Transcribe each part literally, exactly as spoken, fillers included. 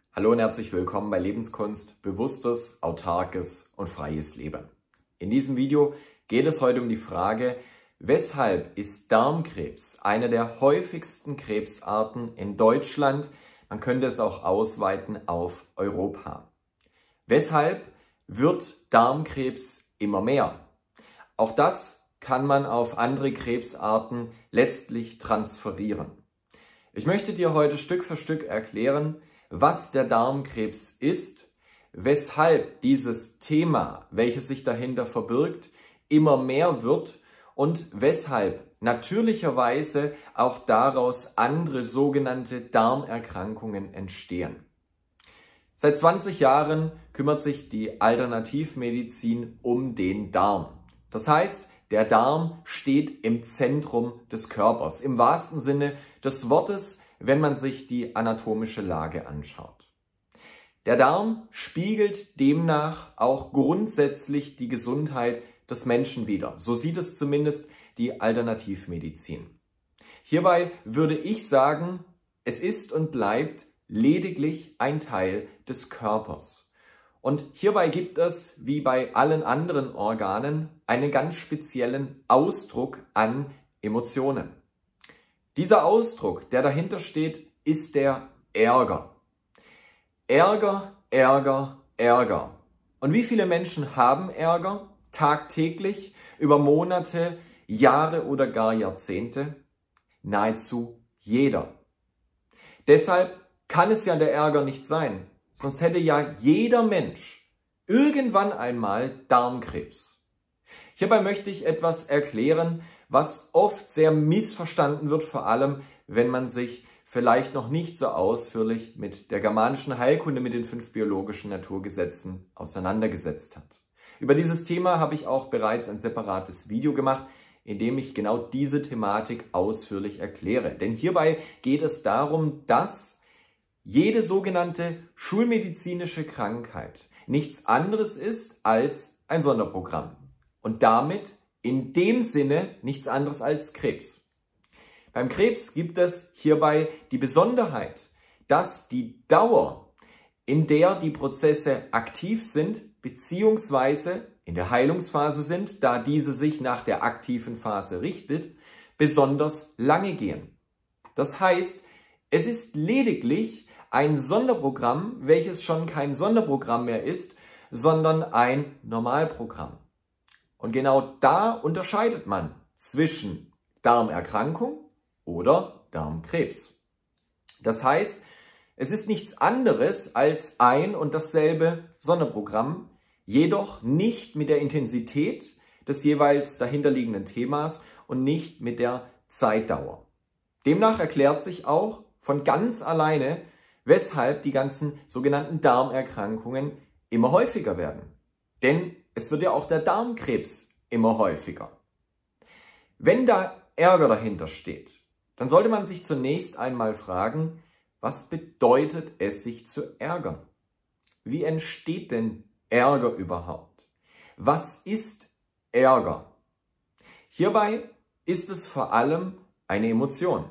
Hallo und herzlich willkommen bei Lebenskunst, bewusstes, autarkes und freies Leben. In diesem Video geht es heute um die Frage, weshalb ist Darmkrebs eine der häufigsten Krebsarten in Deutschland? Man könnte es auch ausweiten auf Europa. Weshalb wird Darmkrebs immer mehr? Auch das kann man auf andere Krebsarten letztlich transferieren. Ich möchte dir heute Stück für Stück erklären, was der Darmkrebs ist, weshalb dieses Thema, welches sich dahinter verbirgt, immer mehr wird und weshalb natürlicherweise auch daraus andere sogenannte Darmerkrankungen entstehen. Seit zwanzig Jahren kümmert sich die Alternativmedizin um den Darm. Das heißt, der Darm steht im Zentrum des Körpers, im wahrsten Sinne des Wortes, wenn man sich die anatomische Lage anschaut. Der Darm spiegelt demnach auch grundsätzlich die Gesundheit des Menschen wider. So sieht es zumindest die Alternativmedizin. Hierbei würde ich sagen, es ist und bleibt lediglich ein Teil des Körpers. Und hierbei gibt es, wie bei allen anderen Organen, einen ganz speziellen Ausdruck an Emotionen. Dieser Ausdruck, der dahinter steht, ist der Ärger. Ärger, Ärger, Ärger. Und wie viele Menschen haben Ärger tagtäglich, über Monate, Jahre oder gar Jahrzehnte? Nahezu jeder. Deshalb kann es ja der Ärger nicht sein, sonst hätte ja jeder Mensch irgendwann einmal Darmkrebs. Hierbei möchte ich etwas erklären, was oft sehr missverstanden wird, vor allem wenn man sich vielleicht noch nicht so ausführlich mit der germanischen Heilkunde, mit den fünf biologischen Naturgesetzen auseinandergesetzt hat. Über dieses Thema habe ich auch bereits ein separates Video gemacht, in dem ich genau diese Thematik ausführlich erkläre. Denn hierbei geht es darum, dass jede sogenannte schulmedizinische Krankheit nichts anderes ist als ein Sonderprogramm und damit in dem Sinne nichts anderes als Krebs. Beim Krebs gibt es hierbei die Besonderheit, dass die Dauer, in der die Prozesse aktiv sind, beziehungsweise in der Heilungsphase sind, da diese sich nach der aktiven Phase richtet, besonders lange gehen. Das heißt, es ist lediglich ein Sonderprogramm, welches schon kein Sonderprogramm mehr ist, sondern ein Normalprogramm. Und genau da unterscheidet man zwischen Darmerkrankung oder Darmkrebs. Das heißt, es ist nichts anderes als ein und dasselbe Sonderprogramm, jedoch nicht mit der Intensität des jeweils dahinterliegenden Themas und nicht mit der Zeitdauer. Demnach erklärt sich auch von ganz alleine, weshalb die ganzen sogenannten Darmerkrankungen immer häufiger werden. Denn es wird ja auch der Darmkrebs immer häufiger. Wenn da Ärger dahinter steht, dann sollte man sich zunächst einmal fragen, was bedeutet es, sich zu ärgern? Wie entsteht denn Ärger überhaupt? Was ist Ärger? Hierbei ist es vor allem eine Emotion.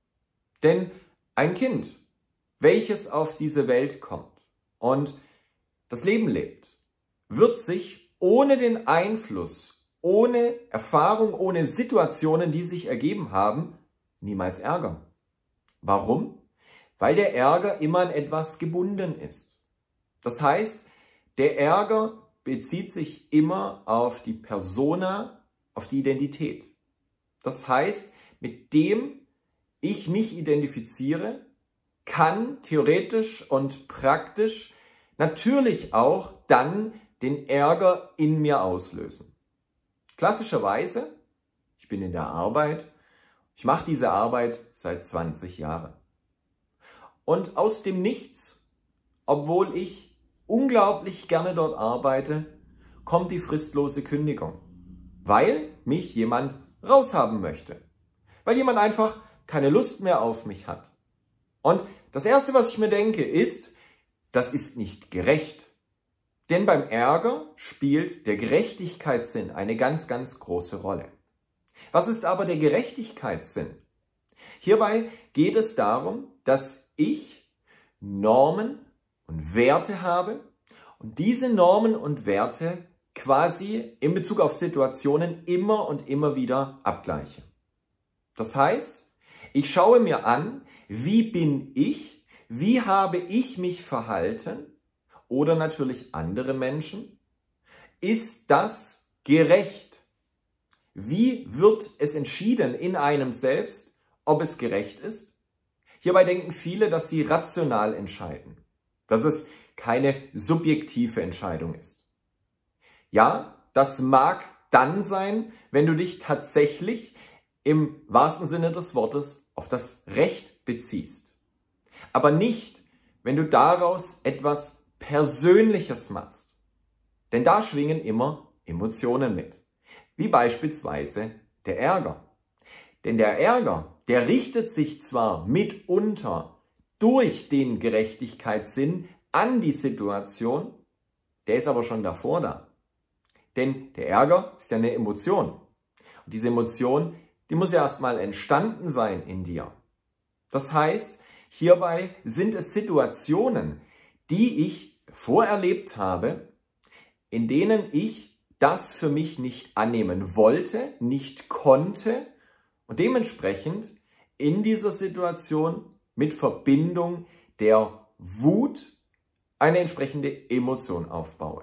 Denn ein Kind, welches auf diese Welt kommt und das Leben lebt, wird sich ohne den Einfluss, ohne Erfahrung, ohne Situationen, die sich ergeben haben, niemals ärgern. Warum? Weil der Ärger immer an etwas gebunden ist. Das heißt, der Ärger bezieht sich immer auf die Persona, auf die Identität. Das heißt, mit dem ich mich identifiziere, kann theoretisch und praktisch natürlich auch dann den Ärger in mir auslösen. Klassischerweise, ich bin in der Arbeit, ich mache diese Arbeit seit zwanzig Jahren. Und aus dem Nichts, obwohl ich unglaublich gerne dort arbeite, kommt die fristlose Kündigung, weil mich jemand raushaben möchte, weil jemand einfach keine Lust mehr auf mich hat. Und das Erste, was ich mir denke, ist, das ist nicht gerecht. Denn beim Ärger spielt der Gerechtigkeitssinn eine ganz, ganz große Rolle. Was ist aber der Gerechtigkeitssinn? Hierbei geht es darum, dass ich Normen und Werte habe und diese Normen und Werte quasi in Bezug auf Situationen immer und immer wieder abgleiche. Das heißt, ich schaue mir an, wie bin ich, wie habe ich mich verhalten oder natürlich andere Menschen. Ist das gerecht? Wie wird es entschieden in einem selbst, ob es gerecht ist? Hierbei denken viele, dass sie rational entscheiden, dass es keine subjektive Entscheidung ist. Ja, das mag dann sein, wenn du dich tatsächlich im wahrsten Sinne des Wortes auf das Recht beziehst. Aber nicht, wenn du daraus etwas Persönliches machst. Denn da schwingen immer Emotionen mit, wie beispielsweise der Ärger. Denn der Ärger, der richtet sich zwar mitunter durch den Gerechtigkeitssinn an die Situation, der ist aber schon davor da. Denn der Ärger ist ja eine Emotion. Und diese Emotion, die muss ja erstmal entstanden sein in dir. Das heißt, hierbei sind es Situationen, die ich vorerlebt habe, in denen ich das für mich nicht annehmen wollte, nicht konnte und dementsprechend in dieser Situation mit Verbindung der Wut eine entsprechende Emotion aufbaue.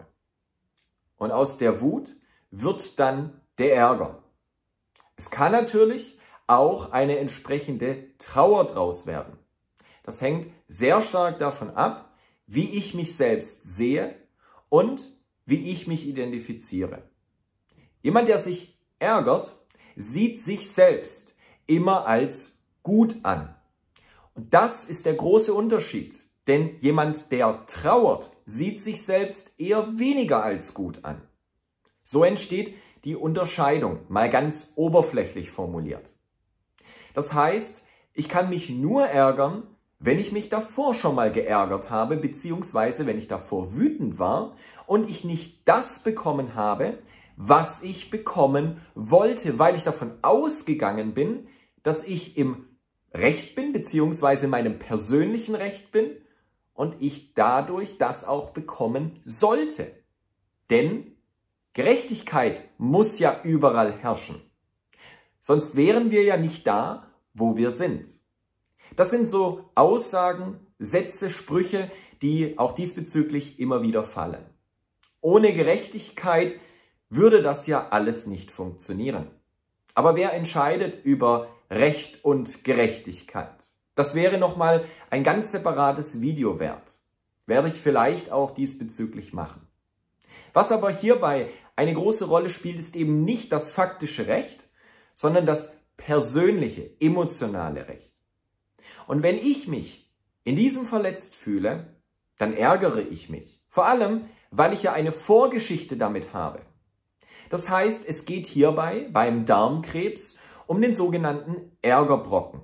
Und aus der Wut wird dann der Ärger. Es kann natürlich auch eine entsprechende Trauer draus werden. Das hängt sehr stark davon ab, wie ich mich selbst sehe und wie ich mich identifiziere. Jemand, der sich ärgert, sieht sich selbst immer als gut an. Und das ist der große Unterschied. Denn jemand, der trauert, sieht sich selbst eher weniger als gut an. So entsteht die Unterscheidung, mal ganz oberflächlich formuliert. Das heißt, ich kann mich nur ärgern, wenn ich mich davor schon mal geärgert habe, beziehungsweise wenn ich davor wütend war und ich nicht das bekommen habe, was ich bekommen wollte, weil ich davon ausgegangen bin, dass ich im Recht bin, beziehungsweise in meinem persönlichen Recht bin und ich dadurch das auch bekommen sollte. Denn Gerechtigkeit muss ja überall herrschen. Sonst wären wir ja nicht da, wo wir sind. Das sind so Aussagen, Sätze, Sprüche, die auch diesbezüglich immer wieder fallen. Ohne Gerechtigkeit würde das ja alles nicht funktionieren. Aber wer entscheidet über Recht und Gerechtigkeit? Das wäre nochmal ein ganz separates Video wert. Werde ich vielleicht auch diesbezüglich machen. Was aber hierbei eine große Rolle spielt, ist eben nicht das faktische Recht, sondern das persönliche, emotionale Recht. Und wenn ich mich in diesem verletzt fühle, dann ärgere ich mich. Vor allem, weil ich ja eine Vorgeschichte damit habe. Das heißt, es geht hierbei beim Darmkrebs um den sogenannten Ärgerbrocken.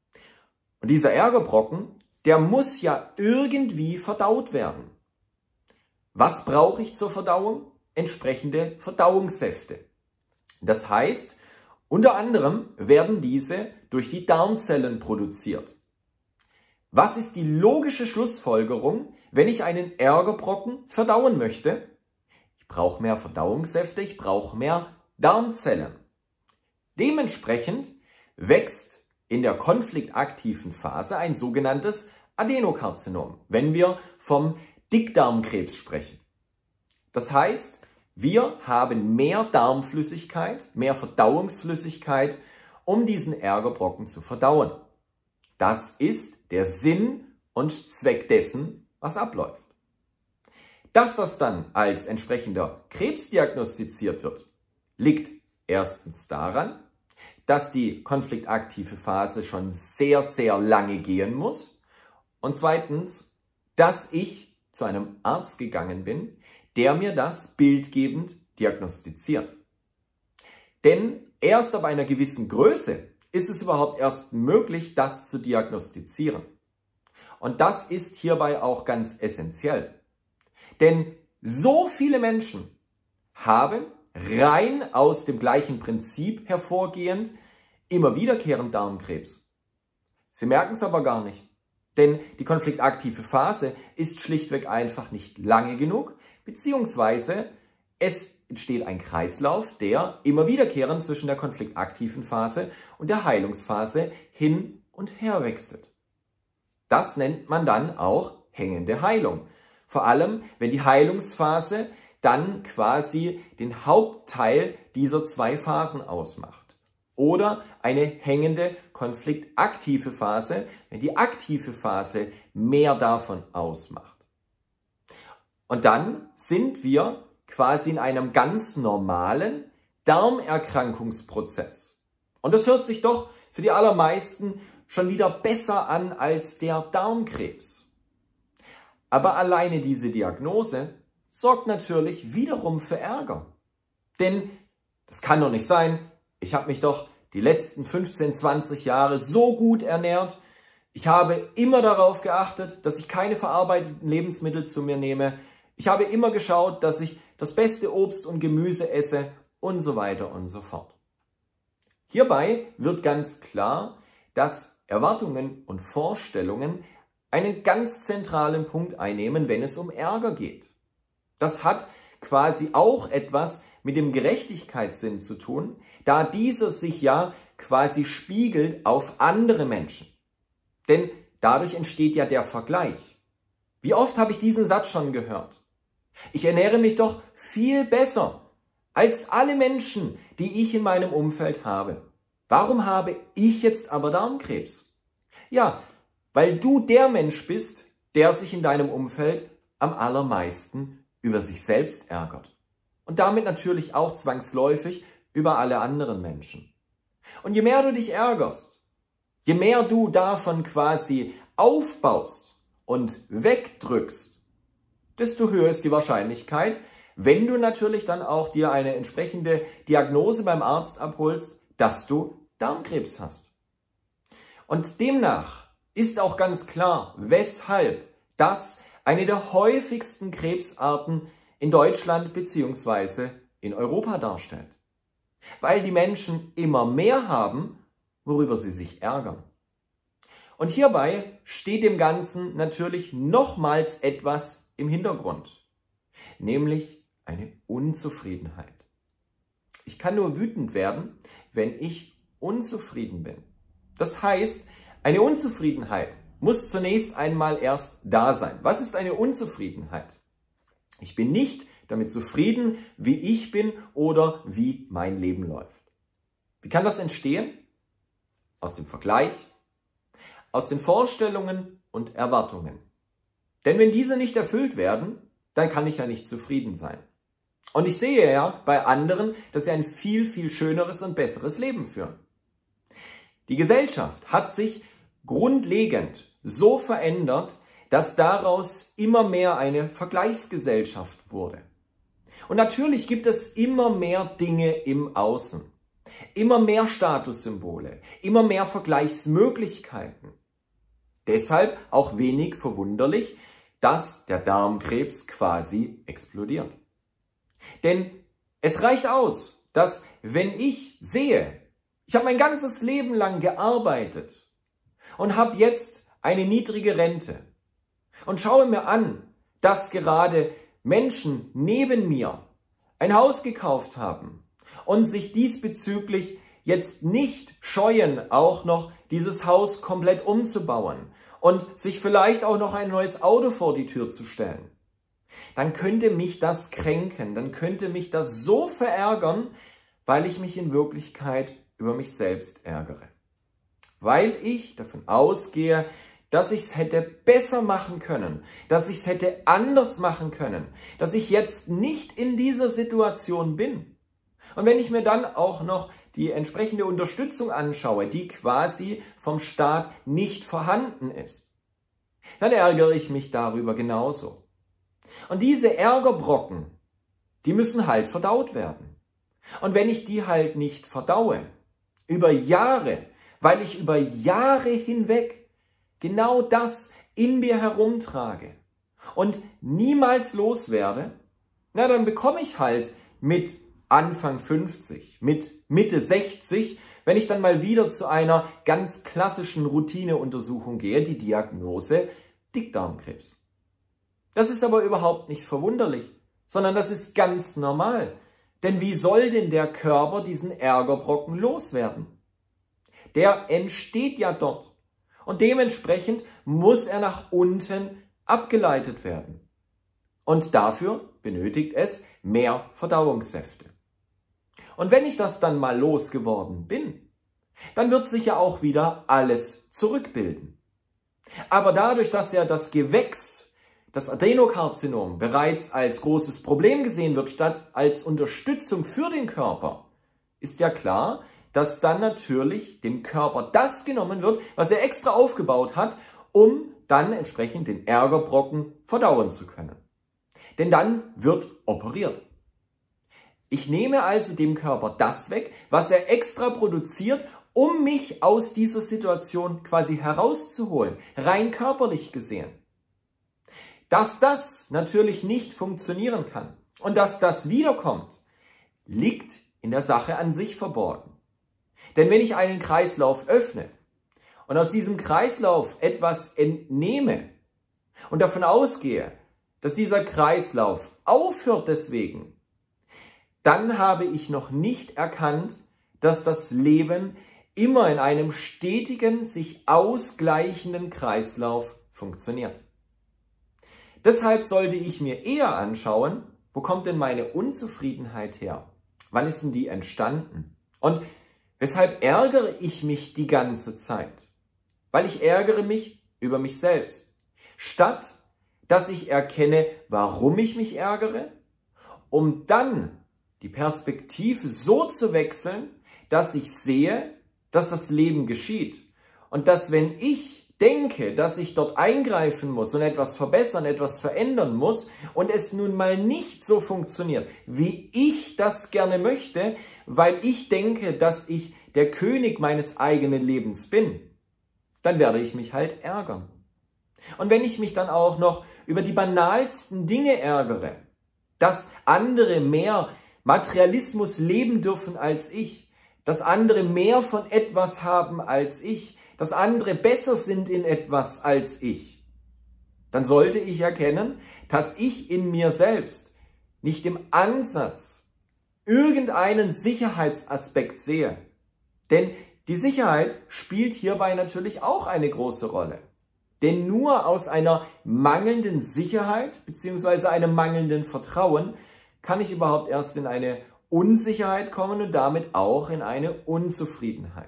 Und dieser Ärgerbrocken, der muss ja irgendwie verdaut werden. Was brauche ich zur Verdauung? Entsprechende Verdauungssäfte. Das heißt, unter anderem werden diese durch die Darmzellen produziert. Was ist die logische Schlussfolgerung, wenn ich einen Ärgerbrocken verdauen möchte? Ich brauche mehr Verdauungssäfte, ich brauche mehr Darmzellen. Dementsprechend wächst in der konfliktaktiven Phase ein sogenanntes Adenokarzinom, wenn wir vom Dickdarmkrebs sprechen. Das heißt, wir haben mehr Darmflüssigkeit, mehr Verdauungsflüssigkeit, um diesen Ärgerbrocken zu verdauen. Das ist der Sinn und Zweck dessen, was abläuft. Dass das dann als entsprechender Krebs diagnostiziert wird, liegt erstens daran, dass die konfliktaktive Phase schon sehr, sehr lange gehen muss und zweitens, dass ich zu einem Arzt gegangen bin, der mir das bildgebend diagnostiziert. Denn erst ab einer gewissen Größe ist es überhaupt erst möglich, das zu diagnostizieren. Und das ist hierbei auch ganz essentiell. Denn so viele Menschen haben rein aus dem gleichen Prinzip hervorgehend immer wiederkehrend Darmkrebs. Sie merken es aber gar nicht. Denn die konfliktaktive Phase ist schlichtweg einfach nicht lange genug, beziehungsweise es entsteht ein Kreislauf, der immer wiederkehrend zwischen der konfliktaktiven Phase und der Heilungsphase hin und her wechselt. Das nennt man dann auch hängende Heilung. Vor allem, wenn die Heilungsphase dann quasi den Hauptteil dieser zwei Phasen ausmacht. Oder eine hängende konfliktaktive Phase, wenn die aktive Phase mehr davon ausmacht. Und dann sind wir quasi in einem ganz normalen Darmerkrankungsprozess. Und das hört sich doch für die allermeisten schon wieder besser an als der Darmkrebs. Aber alleine diese Diagnose sorgt natürlich wiederum für Ärger. Denn das kann doch nicht sein, ich habe mich doch die letzten fünfzehn, zwanzig Jahre so gut ernährt, ich habe immer darauf geachtet, dass ich keine verarbeiteten Lebensmittel zu mir nehme, ich habe immer geschaut, dass ich das beste Obst und Gemüse esse und so weiter und so fort. Hierbei wird ganz klar, dass Erwartungen und Vorstellungen einen ganz zentralen Punkt einnehmen, wenn es um Ärger geht. Das hat quasi auch etwas mit dem Gerechtigkeitssinn zu tun, da dieser sich ja quasi spiegelt auf andere Menschen. Denn dadurch entsteht ja der Vergleich. Wie oft habe ich diesen Satz schon gehört? Ich ernähre mich doch viel besser als alle Menschen, die ich in meinem Umfeld habe. Warum habe ich jetzt aber Darmkrebs? Ja, weil du der Mensch bist, der sich in deinem Umfeld am allermeisten über sich selbst ärgert. Und damit natürlich auch zwangsläufig über alle anderen Menschen. Und je mehr du dich ärgerst, je mehr du davon quasi aufbaust und wegdrückst, desto höher ist die Wahrscheinlichkeit, wenn du natürlich dann auch dir eine entsprechende Diagnose beim Arzt abholst, dass du Darmkrebs hast. Und demnach ist auch ganz klar, weshalb das eine der häufigsten Krebsarten in Deutschland bzw. in Europa darstellt. Weil die Menschen immer mehr haben, worüber sie sich ärgern. Und hierbei steht dem Ganzen natürlich nochmals etwas im Hintergrund, nämlich eine Unzufriedenheit. Ich kann nur wütend werden, wenn ich unzufrieden bin. Das heißt, eine Unzufriedenheit muss zunächst einmal erst da sein. Was ist eine Unzufriedenheit? Ich bin nicht damit zufrieden, wie ich bin oder wie mein Leben läuft. Wie kann das entstehen? Aus dem Vergleich, aus den Vorstellungen und Erwartungen. Denn wenn diese nicht erfüllt werden, dann kann ich ja nicht zufrieden sein. Und ich sehe ja bei anderen, dass sie ein viel, viel schöneres und besseres Leben führen. Die Gesellschaft hat sich grundlegend so verändert, dass daraus immer mehr eine Vergleichsgesellschaft wurde. Und natürlich gibt es immer mehr Dinge im Außen, immer mehr Statussymbole, immer mehr Vergleichsmöglichkeiten. Deshalb auch wenig verwunderlich, dass der Darmkrebs quasi explodiert. Denn es reicht aus, dass wenn ich sehe, ich habe mein ganzes Leben lang gearbeitet und habe jetzt eine niedrige Rente und schaue mir an, dass gerade Menschen neben mir ein Haus gekauft haben und sich diesbezüglich jetzt nicht scheuen, auch noch dieses Haus komplett umzubauen und sich vielleicht auch noch ein neues Auto vor die Tür zu stellen, dann könnte mich das kränken, dann könnte mich das so verärgern, weil ich mich in Wirklichkeit über mich selbst ärgere. Weil ich davon ausgehe, dass ich es hätte besser machen können, dass ich es hätte anders machen können, dass ich jetzt nicht in dieser Situation bin. Und wenn ich mir dann auch noch die entsprechende Unterstützung anschaue, die quasi vom Staat nicht vorhanden ist, dann ärgere ich mich darüber genauso. Und diese Ärgerbrocken, die müssen halt verdaut werden. Und wenn ich die halt nicht verdaue, über Jahre, weil ich über Jahre hinweg genau das in mir herumtrage und niemals loswerde, na dann bekomme ich halt mit Anfang fünfzig, mit Mitte sechzig Wenn ich dann mal wieder zu einer ganz klassischen Routineuntersuchung gehe, die Diagnose Dickdarmkrebs. Das ist aber überhaupt nicht verwunderlich, sondern das ist ganz normal. Denn wie soll denn der Körper diesen Ärgerbrocken loswerden? Der entsteht ja dort. Und dementsprechend muss er nach unten abgeleitet werden. Und dafür benötigt es mehr Verdauungssäfte. Und wenn ich das dann mal losgeworden bin, dann wird sich ja auch wieder alles zurückbilden. Aber dadurch, dass ja das Gewächs, das Adenokarzinom, bereits als großes Problem gesehen wird, statt als Unterstützung für den Körper, ist ja klar, dass dann natürlich dem Körper das genommen wird, was er extra aufgebaut hat, um dann entsprechend den Ärgerbrocken verdauen zu können. Denn dann wird operiert. Ich nehme also dem Körper das weg, was er extra produziert, um mich aus dieser Situation quasi herauszuholen, rein körperlich gesehen. Dass das natürlich nicht funktionieren kann und dass das wiederkommt, liegt in der Sache an sich verborgen. Denn wenn ich einen Kreislauf öffne und aus diesem Kreislauf etwas entnehme und davon ausgehe, dass dieser Kreislauf aufhört deswegen, dann habe ich noch nicht erkannt, dass das Leben immer in einem stetigen, sich ausgleichenden Kreislauf funktioniert. Deshalb sollte ich mir eher anschauen, wo kommt denn meine Unzufriedenheit her? Wann ist denn die entstanden? Und weshalb ärgere ich mich die ganze Zeit? Weil ich ärgere mich über mich selbst. Statt, dass ich erkenne, warum ich mich ärgere, um dann die Perspektive so zu wechseln, dass ich sehe, dass das Leben geschieht und dass, wenn ich denke, dass ich dort eingreifen muss und etwas verbessern, etwas verändern muss und es nun mal nicht so funktioniert, wie ich das gerne möchte, weil ich denke, dass ich der König meines eigenen Lebens bin, dann werde ich mich halt ärgern. Und wenn ich mich dann auch noch über die banalsten Dinge ärgere, dass andere mehr Materialismus leben dürfen als ich, dass andere mehr von etwas haben als ich, dass andere besser sind in etwas als ich, dann sollte ich erkennen, dass ich in mir selbst nicht im Ansatz irgendeinen Sicherheitsaspekt sehe. Denn die Sicherheit spielt hierbei natürlich auch eine große Rolle. Denn nur aus einer mangelnden Sicherheit bzw. einem mangelnden Vertrauen kann ich überhaupt erst in eine Unsicherheit kommen und damit auch in eine Unzufriedenheit.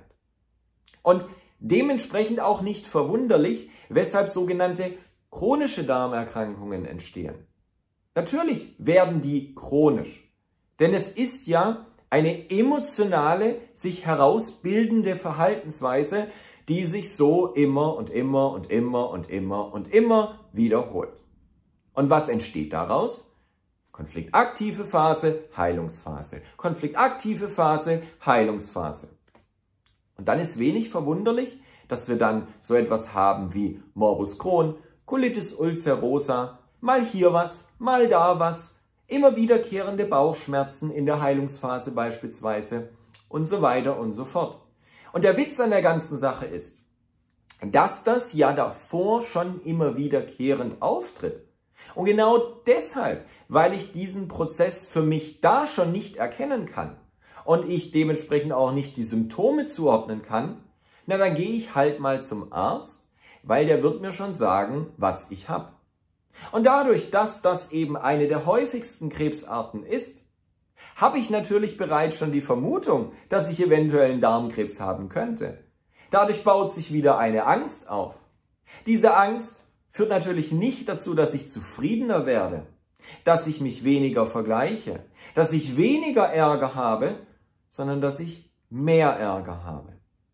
Und dementsprechend auch nicht verwunderlich, weshalb sogenannte chronische Darmerkrankungen entstehen. Natürlich werden die chronisch, denn es ist ja eine emotionale, sich herausbildende Verhaltensweise, die sich so immer und immer und immer und immer und immer wiederholt. Und was entsteht daraus? Konfliktaktive Phase, Heilungsphase. Konfliktaktive Phase, Heilungsphase. Und dann ist wenig verwunderlich, dass wir dann so etwas haben wie Morbus Crohn, Colitis ulcerosa, mal hier was, mal da was, immer wiederkehrende Bauchschmerzen in der Heilungsphase beispielsweise und so weiter und so fort. Und der Witz an der ganzen Sache ist, dass das ja davor schon immer wiederkehrend auftritt. Und genau deshalb, weil ich diesen Prozess für mich da schon nicht erkennen kann und ich dementsprechend auch nicht die Symptome zuordnen kann, na dann gehe ich halt mal zum Arzt, weil der wird mir schon sagen, was ich habe. Und dadurch, dass das eben eine der häufigsten Krebsarten ist, habe ich natürlich bereits schon die Vermutung, dass ich eventuell einen Darmkrebs haben könnte. Dadurch baut sich wieder eine Angst auf. Diese Angst führt natürlich nicht dazu, dass ich zufriedener werde, dass ich mich weniger vergleiche, dass ich weniger Ärger habe, sondern dass ich mehr Ärger habe.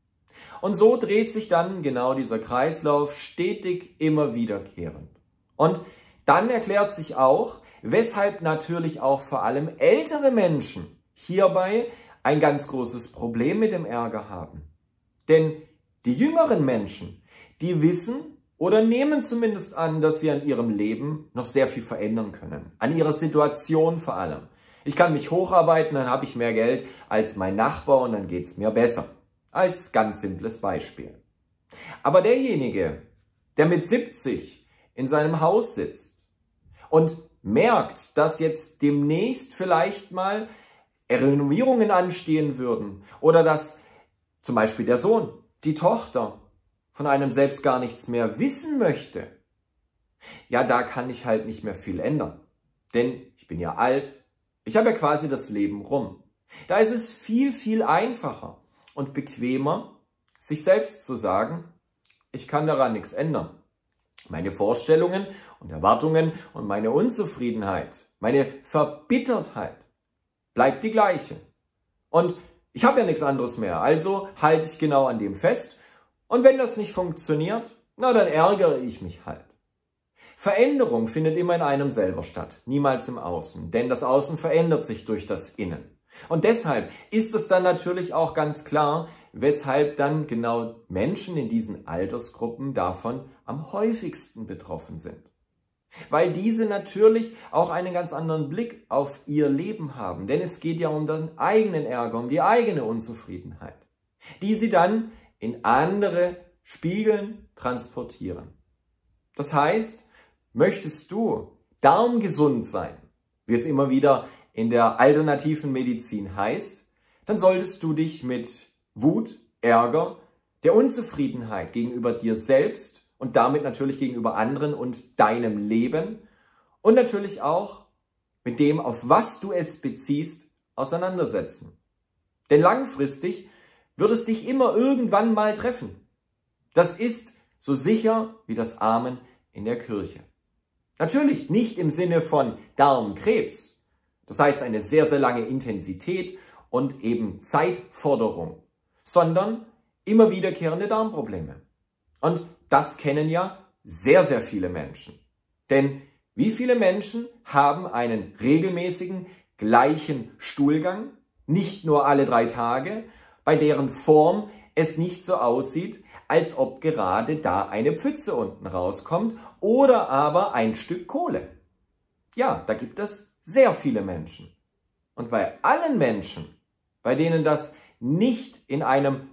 Und so dreht sich dann genau dieser Kreislauf stetig immer wiederkehrend. Und dann erklärt sich auch, weshalb natürlich auch vor allem ältere Menschen hierbei ein ganz großes Problem mit dem Ärger haben. Denn die jüngeren Menschen, die wissen oder nehmen zumindest an, dass sie an ihrem Leben noch sehr viel verändern können. An ihrer Situation vor allem. Ich kann mich hocharbeiten, dann habe ich mehr Geld als mein Nachbar und dann geht es mir besser. Als ganz simples Beispiel. Aber derjenige, der mit siebzig in seinem Haus sitzt und merkt, dass jetzt demnächst vielleicht mal Renovierungen anstehen würden oder dass zum Beispiel der Sohn, die Tochter von einem selbst gar nichts mehr wissen möchte, ja, da kann ich halt nicht mehr viel ändern. Denn ich bin ja alt, ich habe ja quasi das Leben rum. Da ist es viel, viel einfacher und bequemer, sich selbst zu sagen, ich kann daran nichts ändern. Meine Vorstellungen und Erwartungen und meine Unzufriedenheit, meine Verbittertheit bleibt die gleiche. Und ich habe ja nichts anderes mehr, also halte ich genau an dem fest. Und wenn das nicht funktioniert, na dann ärgere ich mich halt. Veränderung findet immer in einem selber statt, niemals im Außen, denn das Außen verändert sich durch das Innen. Und deshalb ist es dann natürlich auch ganz klar, weshalb dann genau Menschen in diesen Altersgruppen davon am häufigsten betroffen sind. Weil diese natürlich auch einen ganz anderen Blick auf ihr Leben haben, denn es geht ja um den eigenen Ärger, um die eigene Unzufriedenheit, die sie dann in andere spiegeln, transportieren. Das heißt, möchtest du darmgesund sein, wie es immer wieder in der alternativen Medizin heißt, dann solltest du dich mit Wut, Ärger, der Unzufriedenheit gegenüber dir selbst und damit natürlich gegenüber anderen und deinem Leben und natürlich auch mit dem, auf was du es beziehst, auseinandersetzen. Denn langfristig wird es dich immer irgendwann mal treffen. Das ist so sicher wie das Amen in der Kirche. Natürlich nicht im Sinne von Darmkrebs. Das heißt eine sehr, sehr lange Intensität und eben Zeitforderung, sondern immer wiederkehrende Darmprobleme. Und das kennen ja sehr, sehr viele Menschen. Denn wie viele Menschen haben einen regelmäßigen, gleichen Stuhlgang, nicht nur alle drei Tage, bei deren Form es nicht so aussieht, als ob gerade da eine Pfütze unten rauskommt oder aber ein Stück Kohle. Ja, da gibt es sehr viele Menschen. Und bei allen Menschen, bei denen das nicht in einem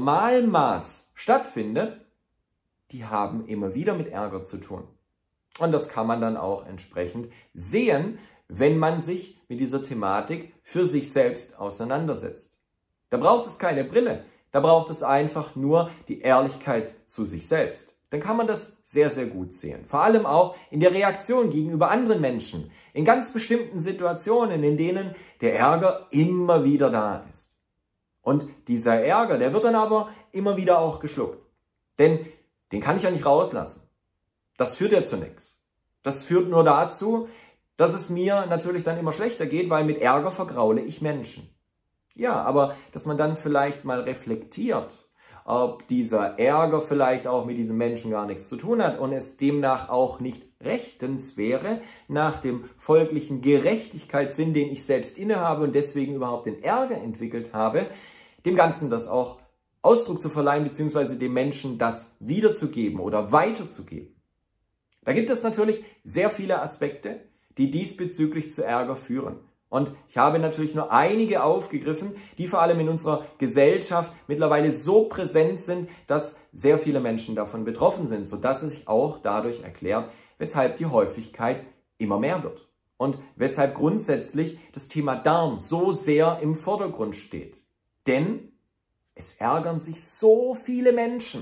Normalmaß stattfindet, die haben immer wieder mit Ärger zu tun. Und das kann man dann auch entsprechend sehen, wenn man sich mit dieser Thematik für sich selbst auseinandersetzt. Da braucht es keine Brille, da braucht es einfach nur die Ehrlichkeit zu sich selbst. Dann kann man das sehr, sehr gut sehen. Vor allem auch in der Reaktion gegenüber anderen Menschen, in ganz bestimmten Situationen, in denen der Ärger immer wieder da ist. Und dieser Ärger, der wird dann aber immer wieder auch geschluckt. Denn den kann ich ja nicht rauslassen. Das führt ja zu nichts. Das führt nur dazu, dass es mir natürlich dann immer schlechter geht, weil mit Ärger vergraule ich Menschen. Ja, aber dass man dann vielleicht mal reflektiert, ob dieser Ärger vielleicht auch mit diesem Menschen gar nichts zu tun hat und es demnach auch nicht rechtens wäre, nach dem folglichen Gerechtigkeitssinn, den ich selbst innehabe und deswegen überhaupt den Ärger entwickelt habe, dem Ganzen das auch Ausdruck zu verleihen, beziehungsweise dem Menschen das wiederzugeben oder weiterzugeben. Da gibt es natürlich sehr viele Aspekte, die diesbezüglich zu Ärger führen. Und ich habe natürlich nur einige aufgegriffen, die vor allem in unserer Gesellschaft mittlerweile so präsent sind, dass sehr viele Menschen davon betroffen sind, sodass es sich auch dadurch erklärt, weshalb die Häufigkeit immer mehr wird. Und weshalb grundsätzlich das Thema Darm so sehr im Vordergrund steht. Denn es ärgern sich so viele Menschen.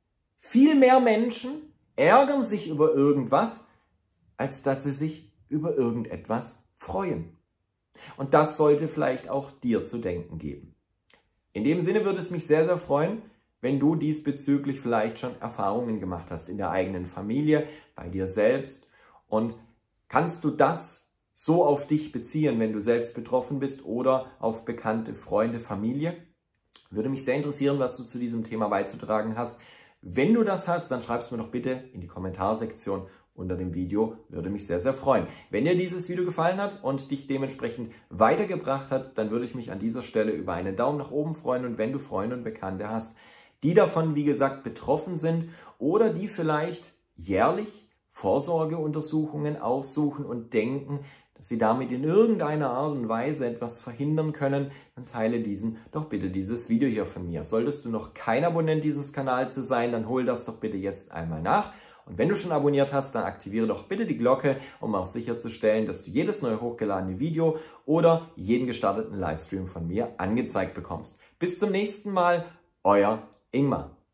Viel mehr Menschen ärgern sich über irgendwas, als dass sie sich über irgendetwas freuen. Und das sollte vielleicht auch dir zu denken geben. In dem Sinne würde es mich sehr, sehr freuen, wenn du diesbezüglich vielleicht schon Erfahrungen gemacht hast in der eigenen Familie, bei dir selbst. Und kannst du das so auf dich beziehen, wenn du selbst betroffen bist oder auf bekannte Freunde, Familie? Würde mich sehr interessieren, was du zu diesem Thema beizutragen hast. Wenn du das hast, dann schreib es mir doch bitte in die Kommentarsektion unter dem Video, würde mich sehr, sehr freuen. Wenn dir dieses Video gefallen hat und dich dementsprechend weitergebracht hat, dann würde ich mich an dieser Stelle über einen Daumen nach oben freuen. Und wenn du Freunde und Bekannte hast, die davon, wie gesagt, betroffen sind oder die vielleicht jährlich Vorsorgeuntersuchungen aufsuchen und denken, dass sie damit in irgendeiner Art und Weise etwas verhindern können, dann teile diesen doch bitte dieses Video hier von mir. Solltest du noch kein Abonnent dieses Kanals sein, dann hol das doch bitte jetzt einmal nach. Und wenn du schon abonniert hast, dann aktiviere doch bitte die Glocke, um auch sicherzustellen, dass du jedes neu hochgeladene Video oder jeden gestarteten Livestream von mir angezeigt bekommst. Bis zum nächsten Mal, euer Ingmar.